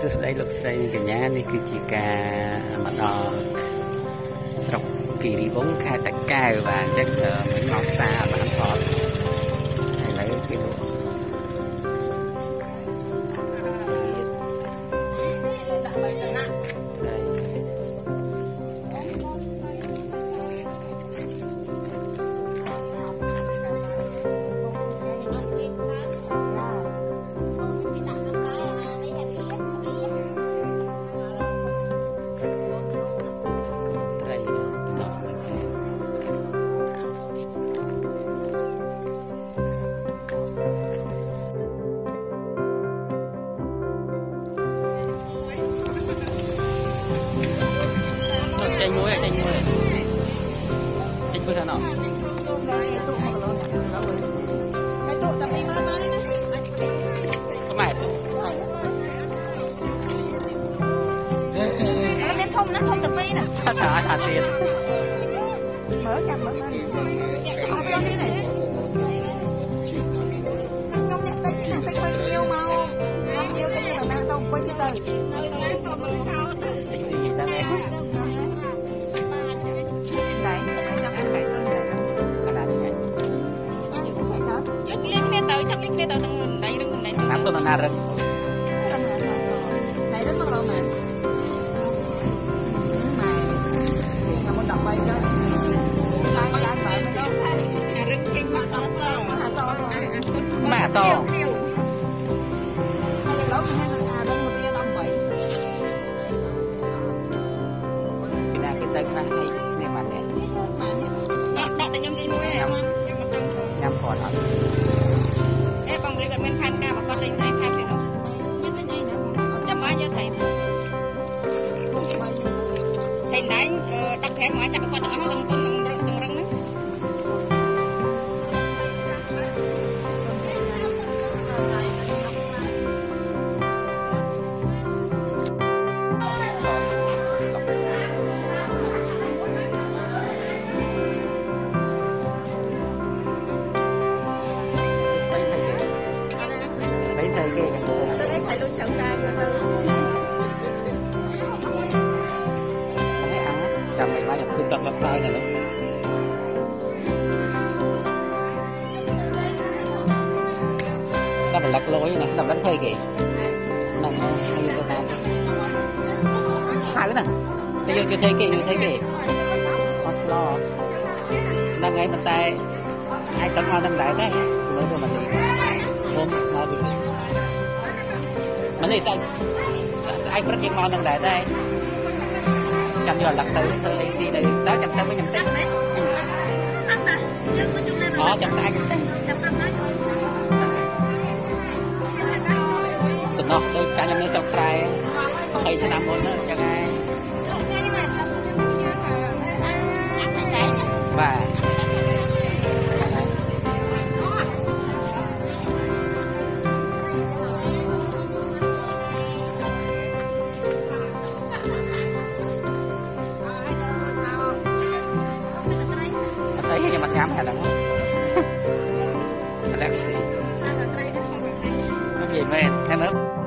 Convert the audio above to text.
សួស្តីលោកស្រីកញ្ញានេះគឺជាការមកដល់ស្រុកគិរីវង្សខេត្តតាកែវបាទអញ្ចឹងmìnhមកផ្សារបានថតឥឡូវគេលក់Chanh muối à, chanh muối nào cái tụ tập đi mà đấy nè có mày nó biết thông tập đi nè thả tiền mở chậm mở lên học cho đi này không nhận tay cái này tay quay nhiều màu không nhiều tay nào đang tông quay như từ gì ta nghe chắc biết tao từng đây nắm tôi là rừng đây rất lâu mà mà muốn đọc bay cho lai mở mình đâu rừng kinh mà so hay là lấu đông một tia đông vậy cái này cái tên này này mà nè đọc để nhâm đi nuôi nhâm còn hả con đi gần bên Phan Ca mà con lên đây Phan thì nó chấm bao nhiêu thầy đấy đọc thế mà chắc con tao từng rừng đấy thầy luôn chọn ra cho tôi thấy ăn á chồng mày bao giờ tôi tập làm sao này luôn ta phải lắc lối này tập lắc thuê kì này hai cái này bây giờ thuê kì Oslo đang ngay bên tay ai tận ngon đang đại đấy mới vừa mình đi ôm mau đi mình đi sao ai rất nhiều ngon đang đại đây chăm giờ lật từ lấy xì đây đó chăm tới với nhầm tích đó chăm sai sụp nọ tôi cả nhầm lên sọc xài thầy sẽ làm luôn đó cho ngay và thấy cái mặt ngắm này là nó Alexi nó gì mà em nữa